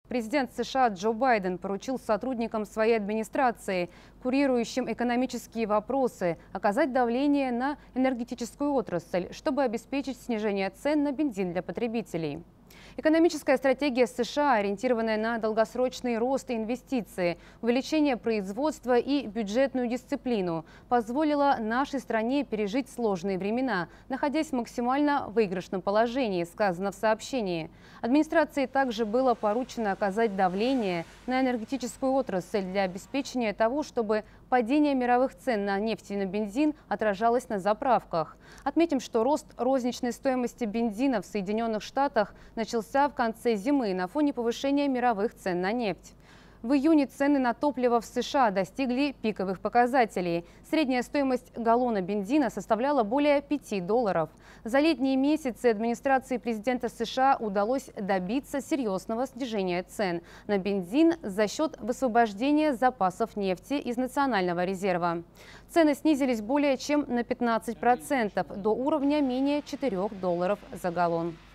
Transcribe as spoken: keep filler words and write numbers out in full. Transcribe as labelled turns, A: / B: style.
A: Президент США Джо Байден поручил сотрудникам своей администрации, курирующим экономические вопросы, оказать давление на энергетическую отрасль, чтобы обеспечить снижение цен на бензин для потребителей. Экономическая стратегия США, ориентированная на долгосрочный рост и инвестиции, увеличение производства и бюджетную дисциплину, позволила нашей стране пережить сложные времена, находясь в максимально выигрышном положении, сказано в сообщении. Администрации также было поручено оказать давление на энергетическую отрасль для обеспечения того, чтобы падение мировых цен на нефть и на бензин отражалось на заправках. Отметим, что рост розничной стоимости бензина в Соединенных Штатах начался в конце зимы на фоне повышения мировых цен на нефть. В июне цены на топливо в США достигли пиковых показателей. Средняя стоимость галлона бензина составляла более пяти долларов. За летние месяцы администрации президента США удалось добиться серьезного снижения цен на бензин за счет высвобождения запасов нефти из национального резерва. Цены снизились более чем на пятнадцать процентов до уровня менее четырёх долларов за галлон.